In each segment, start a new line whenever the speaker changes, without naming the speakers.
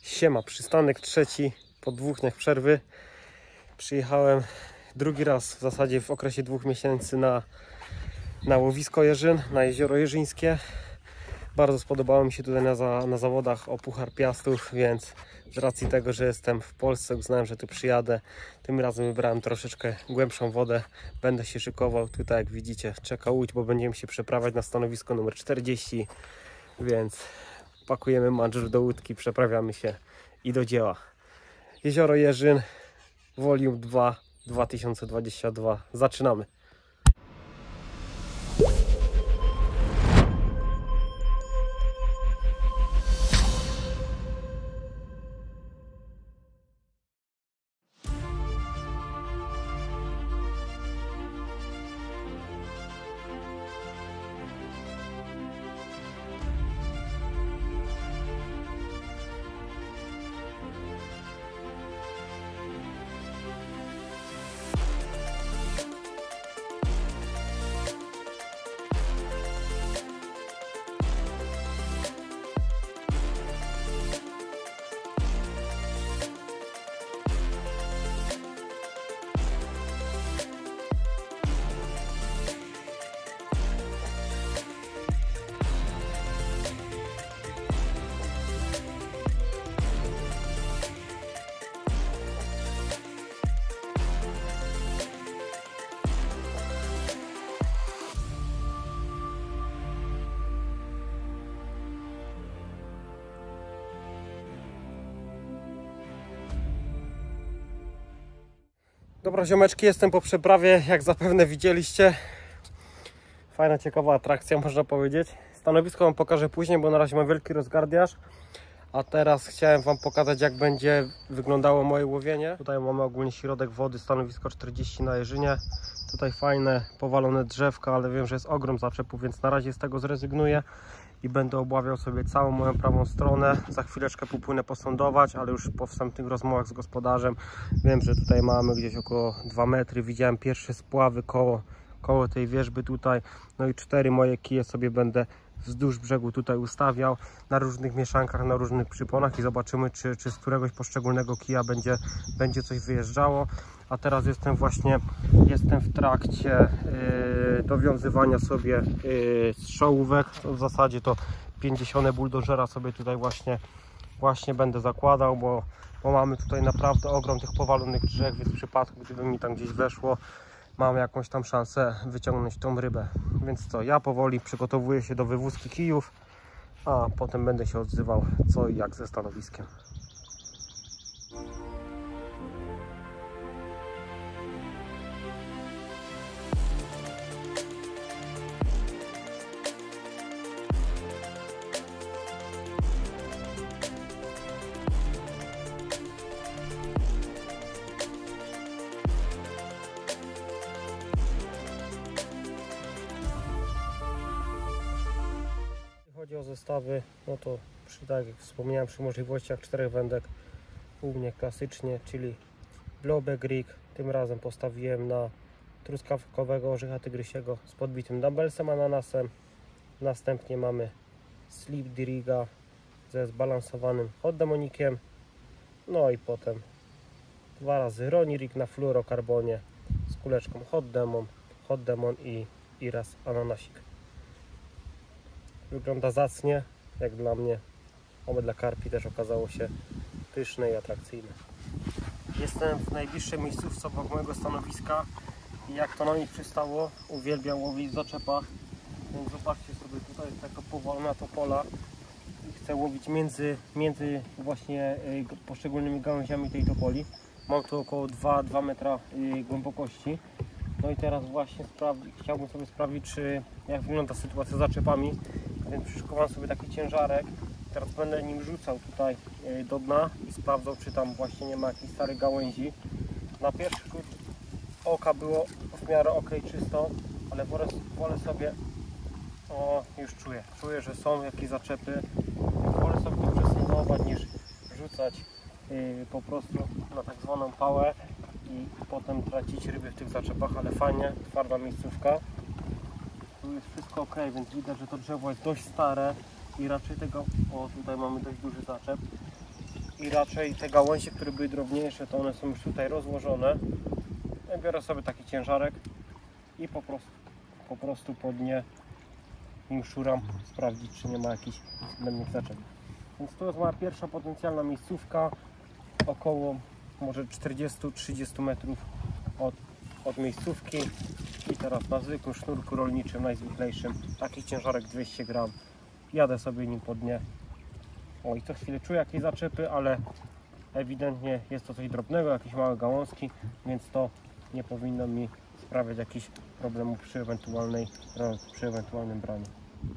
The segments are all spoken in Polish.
Siema, przystanek trzeci po 2 dniach przerwy. Przyjechałem drugi raz w zasadzie w okresie 2 miesięcy na łowisko Jeżyn, na jezioro Jerzyńskie. Bardzo spodobało mi się tutaj na zawodach o Puchar Piastów, więc z racji tego, że jestem w Polsce, uznałem, że tu przyjadę. Tym razem wybrałem troszeczkę głębszą wodę. Będę się szykował. Tutaj, jak widzicie, czeka łódź, bo będziemy się przeprawiać na stanowisko numer 40, więc pakujemy mandżur do łódki, przeprawiamy się i do dzieła. Jezioro Jeżyn, Volume 2 2022. Zaczynamy. Dobra ziomeczki, jestem po przeprawie, jak zapewne widzieliście. Fajna, ciekawa atrakcja, można powiedzieć. Stanowisko Wam pokażę później, bo na razie mam wielki rozgardiaż. A teraz chciałem Wam pokazać, jak będzie wyglądało moje łowienie. Tutaj mamy ogólnie środek wody, stanowisko 40 na Jeżynie. Tutaj fajne, powalone drzewka, ale wiem, że jest ogrom zaczepów, więc na razie z tego zrezygnuję. I będę obławiał sobie całą moją prawą stronę. Za chwileczkę popłynę posądować, ale już po wstępnych rozmowach z gospodarzem wiem, że tutaj mamy gdzieś około 2 metry. Widziałem pierwsze spławy koło tej wierzby tutaj. No i 4 moje kije sobie będę wzdłuż brzegu tutaj ustawiał na różnych mieszankach, na różnych przyponach i zobaczymy, czy z któregoś poszczególnego kija będzie coś wyjeżdżało. A teraz jestem w trakcie dowiązywania sobie strzałówek. W zasadzie to 50 buldożera sobie tutaj właśnie będę zakładał, bo mamy tutaj naprawdę ogrom tych powalonych drzew, więc w przypadku, gdyby mi tam gdzieś weszło, mam jakąś tam szansę wyciągnąć tą rybę. Więc co, ja powoli przygotowuję się do wywózki kijów, a potem będę się odzywał co i jak ze stanowiskiem. Chodzi o zestawy, no to tak jak wspomniałem, przy możliwościach 4 wędek u mnie klasycznie, czyli blowback rig. Tym razem postawiłem na truskawkowego orzecha tygrysiego z podbitym dumbbellsem ananasem. Następnie mamy slip riga ze zbalansowanym hot demonikiem. No i potem 2 razy Roni rig na fluorokarbonie z kuleczką hot demon i raz ananasik. Wygląda zacnie, jak dla mnie. Oby dla karpi też okazało się pyszne i atrakcyjne. Jestem w najbliższej miejscówce obok mojego stanowiska i jak to na mnie przystało, uwielbiam łowić w zaczepach. Więc zobaczcie sobie, tutaj jest taka powolna topola i chcę łowić między właśnie poszczególnymi gałęziami tej topoli. Mam tu około 2 metra głębokości. No i teraz właśnie chciałbym sobie sprawdzić, jak wygląda sytuacja z zaczepami. Więc przyszykowałem sobie taki ciężarek. Teraz będę nim rzucał tutaj do dna i sprawdzał, czy tam właśnie nie ma jakichś starych gałęzi. Na pierwszy rzut oka było w miarę ok, czysto, ale wolę sobie, już czuję, że są jakieś zaczepy. Wolę sobie to przesądować niż rzucać po prostu na tak zwaną pałę i potem tracić ryby w tych zaczepach, ale fajnie, twarda miejscówka. Tu jest wszystko ok, więc widać, że to drzewo jest dość stare i raczej tego, tutaj mamy dość duży zaczep, i raczej te gałęzie, które były drobniejsze, to one są już tutaj rozłożone. Ja biorę sobie taki ciężarek i po prostu pod nie nim szuram, sprawdzić, czy nie ma jakichś zbędnych zaczep. Więc to jest moja pierwsza potencjalna miejscówka, około może 40-30 metrów od miejscówki. I teraz na zwykłym sznurku rolniczym, najzwyklejszym, taki ciężarek 200 gram, jadę sobie nim po dnie. O, i co chwilę czuję jakieś zaczepy, ale ewidentnie jest to coś drobnego, jakieś małe gałązki, więc to nie powinno mi sprawiać jakichś problemów przy ewentualnym braniu.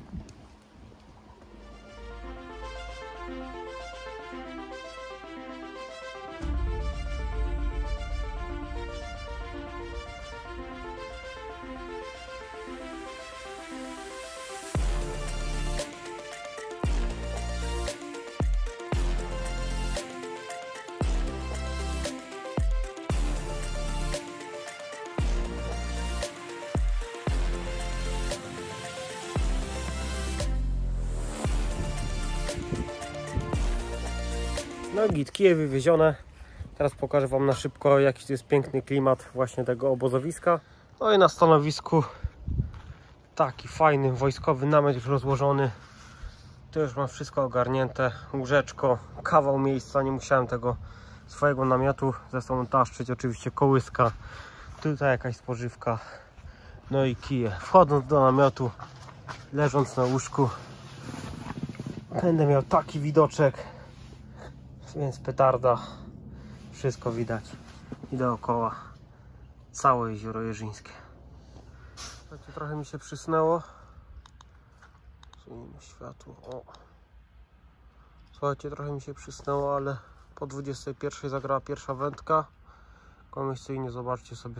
No git, kije wywiezione. Teraz pokażę Wam na szybko, jaki to jest piękny klimat właśnie tego obozowiska. No i na stanowisku taki fajny wojskowy namiot już rozłożony. Tu już mam wszystko ogarnięte, łóżeczko, kawał miejsca, nie musiałem tego swojego namiotu ze sobą taszczyć. Oczywiście kołyska, tutaj jakaś spożywka, no i kije. Wchodząc do namiotu, leżąc na łóżku, będę miał taki widoczek, więc petarda, wszystko widać i dookoła całe jezioro Jerzyńskie. Słuchajcie, trochę mi się przysnęło. Przyjmijmy światło. O. Słuchajcie, trochę mi się przysnęło, ale po 21 zagrała pierwsza wędka. Komisyjnie zobaczcie sobie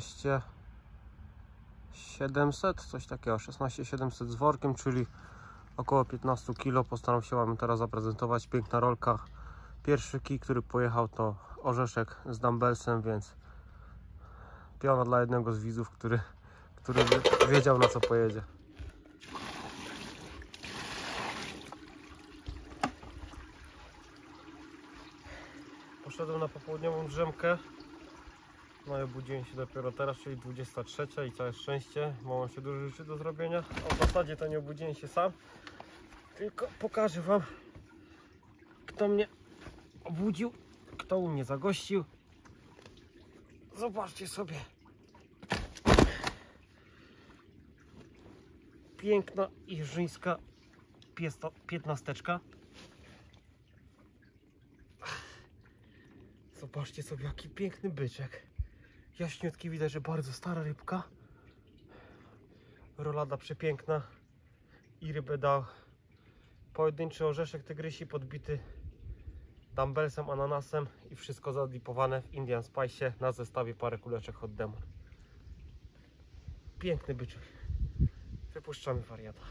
16700, coś takiego, 16700 z workiem, czyli około 15 kg. Postaram się Wam teraz zaprezentować. Piękna rolka. Pierwszy kij, który pojechał, to orzeszek z dumbbellsem, więc piona dla jednego z widzów, który wiedział, na co pojedzie. Poszedłem na popołudniową drzemkę. No i obudziłem się dopiero teraz, czyli 23 i całe szczęście, bo mam się dużo rzeczy do zrobienia. W zasadzie to nie obudziłem się sam, tylko pokażę Wam, kto mnie obudził, kto u mnie zagościł. Zobaczcie sobie. Piękna jerzyńska piętnasteczka. Zobaczcie sobie, jaki piękny byczek. Jaśniutki, widać, że bardzo stara rybka. Rolada przepiękna. I rybę dał pojedynczy orzeszek tygrysi podbity dumbbellsem, ananasem i wszystko zadipowane w Indian Spice na zestawie parę kuleczek Hot Demon. Piękny byczek. Wypuszczamy wariata.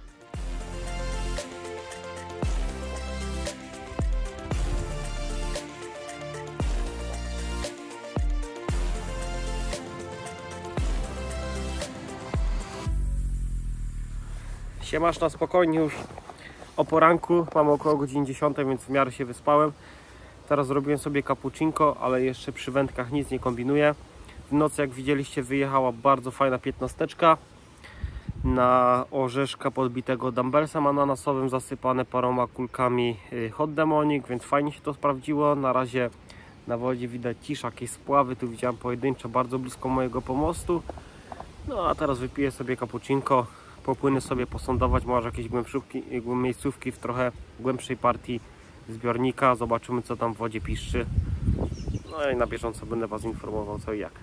Siemasz, na spokojnie już o poranku, mamy około godziny 10, więc w miarę się wyspałem. Teraz zrobiłem sobie cappuccinko, ale jeszcze przy wędkach nic nie kombinuję. W nocy, jak widzieliście, wyjechała bardzo fajna piętnasteczka na orzeszka podbitego dumbbellsem ananasowym, zasypane paroma kulkami Hot Demonic, więc fajnie się to sprawdziło. Na razie na wodzie widać cisza, jakieś spławy, tu widziałem pojedyncze bardzo blisko mojego pomostu. No a teraz wypiję sobie cappuccinko, popłynę sobie posądować, może jakieś miejscówki w trochę głębszej partii zbiornika, zobaczymy, co tam w wodzie piszczy. No i na bieżąco będę Was informował, co i jak.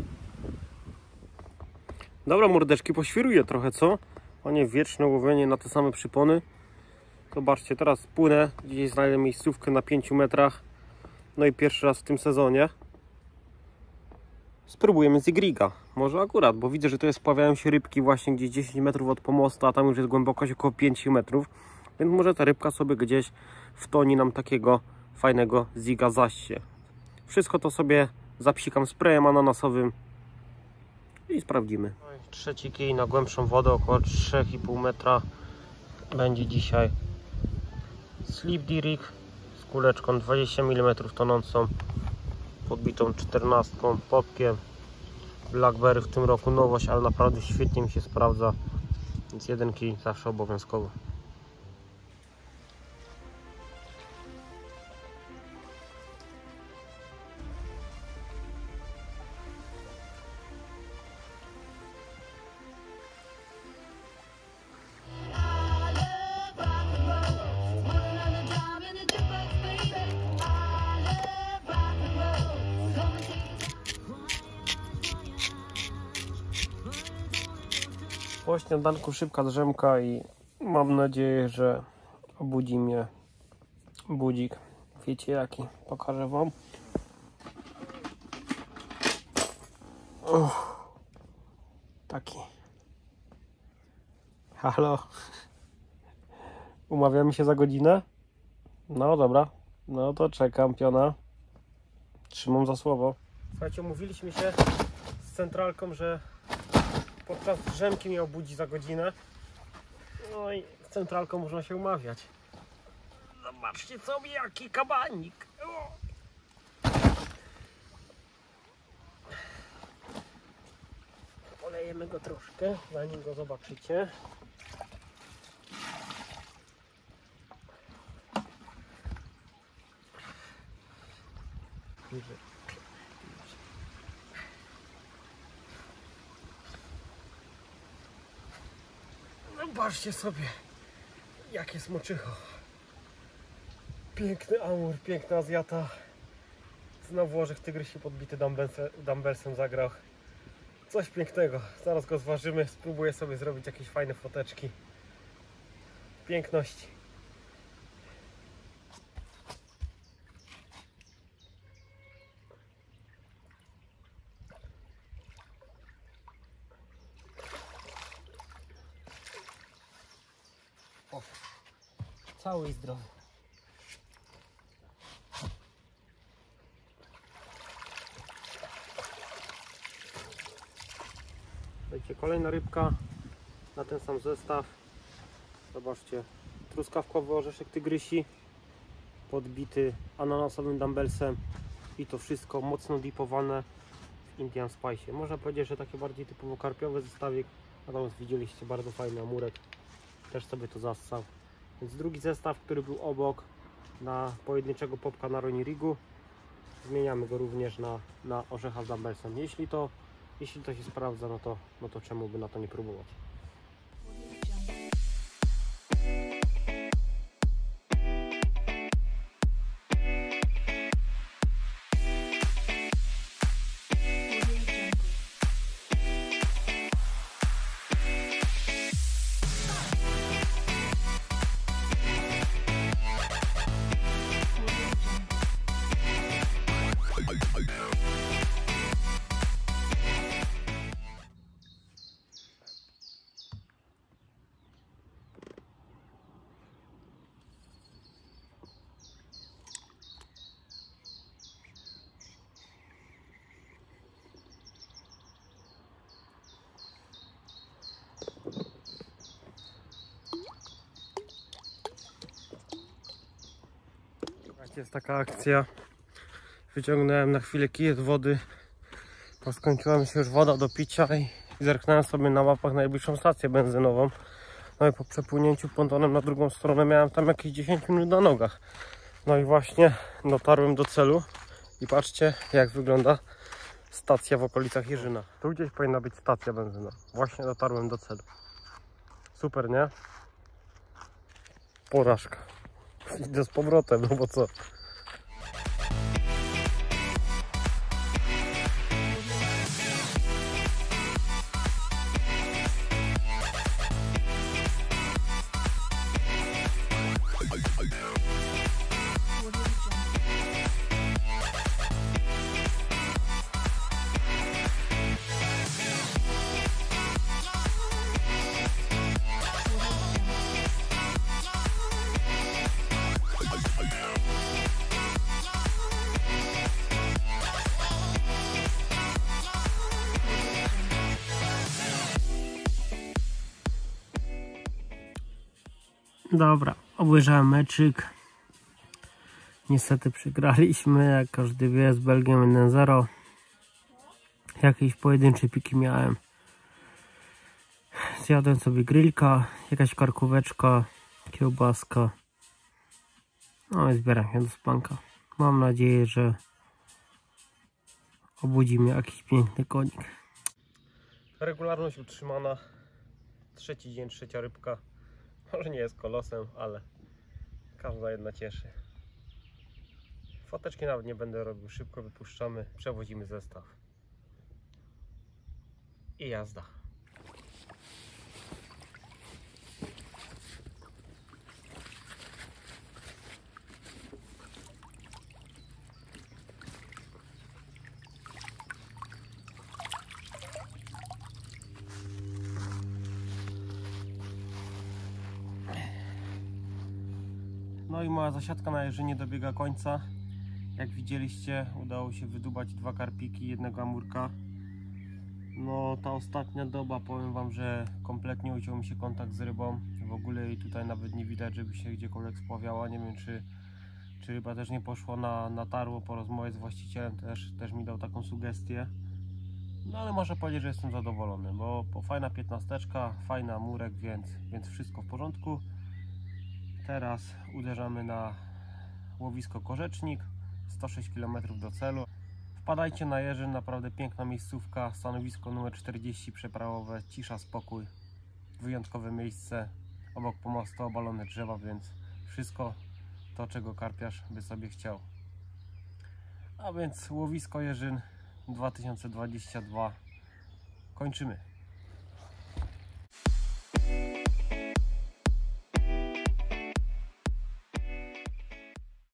Dobra, mordeczki, poświruję trochę, co? O nie, wieczne łowienie na te same przypony. Zobaczcie, teraz płynę, gdzieś znajdę miejscówkę na 5 metrach. No i pierwszy raz w tym sezonie spróbujemy zigriga. Może akurat, bo widzę, że to spławiają się rybki właśnie gdzieś 10 metrów od pomostu, a tam już jest głębokość około 5 metrów. Więc może ta rybka sobie gdzieś wtoni nam takiego fajnego ziga zaście. Wszystko to sobie zapsikam sprayem ananasowym i sprawdzimy. Trzeci kij na głębszą wodę, około 3,5 metra. Będzie dzisiaj Sleep Rig z kuleczką 20 mm tonącą, podbitą 14, popkiem. Blackberry w tym roku nowość, ale naprawdę świetnie mi się sprawdza, więc 1 kij zawsze obowiązkowo. Po śniadanku szybka drzemka i mam nadzieję, że obudzi mnie budzik. Wiecie jaki? Pokażę wam. Taki. Halo. Umawiamy się za godzinę? No dobra. No to czekam, piona. Trzymam za słowo. Słuchajcie, umówiliśmy się z centralką, że podczas drzemki mnie obudzi za godzinę. No i z centralką można się umawiać. Zobaczcie sobie jaki kabanik. Polejemy go troszkę, zanim go zobaczycie. Zobaczcie sobie jakie smoczycho. Piękny amur, piękna Azjata. Znowu orzech tygrysi podbity dumbbellsem zagrał. Coś pięknego. Zaraz go zważymy, spróbuję sobie zrobić jakieś fajne foteczki. Piękności. O, cały i zdrowy. Słuchajcie, kolejna rybka na ten sam zestaw. Zobaczcie, truskawkowy orzeszek tygrysi podbity ananasowym dumbbellsem i to wszystko mocno dipowane w Indian Spice. Można powiedzieć, że takie bardziej typowo karpiowy zestawik, natomiast widzieliście bardzo fajny amurek, też sobie to zassał. Więc drugi zestaw, który był obok, na pojedynczego popka na Ronnie Rigu, zmieniamy go również na orzecha z dumbbellsem. Jeśli to się sprawdza, no to czemu by na to nie próbować. Jest taka akcja. Wyciągnąłem na chwilę kij z wody, bo skończyła mi się już woda do picia i zerknąłem sobie na mapach najbliższą stację benzynową. No i po przepłynięciu pontonem na drugą stronę miałem tam jakieś 10 minut na nogach. No i właśnie dotarłem do celu i patrzcie jak wygląda stacja w okolicach Jerzyna. Tu gdzieś powinna być stacja benzynowa. Właśnie dotarłem do celu. Super, nie? Porażka. Idę z powrotem, no bo co? Dobra, obejrzałem meczyk. Niestety przegraliśmy, jak każdy wie, z Belgią 1-0. Jakieś pojedyncze piki miałem. Zjadłem sobie grillka, jakaś karkóweczka, kiełbaska. No i zbieram się do spanka. Mam nadzieję, że obudzi mnie jakiś piękny konik. Regularność utrzymana. Trzeci dzień, trzecia rybka. Może nie jest kolosem, ale każda jedna cieszy. Foteczki nawet nie będę robił. Szybko wypuszczamy, przewozimy zestaw. I jazda. No i moja zasiadka na jeżynie dobiega końca. Jak widzieliście, udało się wydubać 2 karpiki, jednego amurka. No ta ostatnia doba, powiem wam, że kompletnie uciął mi się kontakt z rybą. W ogóle jej tutaj nawet nie widać, żeby się gdziekolwiek spławiała. Nie wiem, czy ryba też nie poszła na tarło. Po rozmowie z właścicielem też mi dał taką sugestię. No ale muszę powiedzieć, że jestem zadowolony, bo fajna 15, fajny amurek, więc wszystko w porządku. Teraz uderzamy na łowisko Korzecznik, 106 km do celu. Wpadajcie na Jerzyn, naprawdę piękna miejscówka, stanowisko numer 40 przeprawowe, cisza, spokój, wyjątkowe miejsce, obok pomostu obalone drzewa, więc wszystko to, czego karpiarz by sobie chciał. A więc łowisko Jerzyn 2022 kończymy.